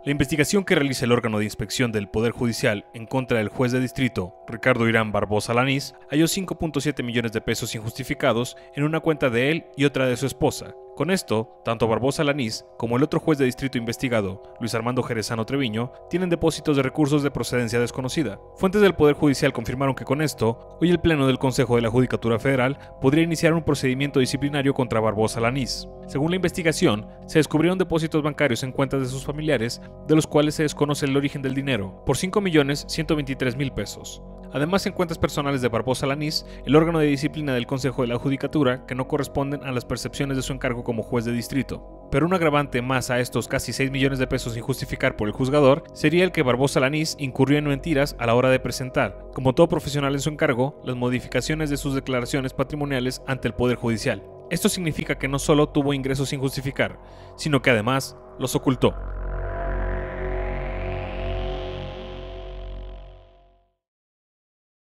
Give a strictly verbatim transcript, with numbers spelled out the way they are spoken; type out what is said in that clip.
La investigación que realiza el órgano de inspección del Poder Judicial en contra del juez de distrito, Ricardo Irán Barbosa Lanís, halló cinco punto siete millones de pesos injustificados en una cuenta de él y otra de su esposa. Con esto, tanto Barbosa Lanís como el otro juez de distrito investigado, Luis Armando Jerezano Treviño, tienen depósitos de recursos de procedencia desconocida. Fuentes del Poder Judicial confirmaron que con esto, hoy el Pleno del Consejo de la Judicatura Federal podría iniciar un procedimiento disciplinario contra Barbosa Lanís. Según la investigación, se descubrieron depósitos bancarios en cuentas de sus familiares, de los cuales se desconoce el origen del dinero, por cinco millones ciento veintitrés mil pesos. Además, en cuentas personales de Barbosa Lanís, el órgano de disciplina del Consejo de la Judicatura, que no corresponden a las percepciones de su encargo como juez de distrito. Pero un agravante más a estos casi seis millones de pesos sin justificar por el juzgador sería el que Barbosa Lanís incurrió en mentiras a la hora de presentar, como todo profesional en su encargo, las modificaciones de sus declaraciones patrimoniales ante el Poder Judicial. Esto significa que no solo tuvo ingresos sin justificar, sino que además los ocultó.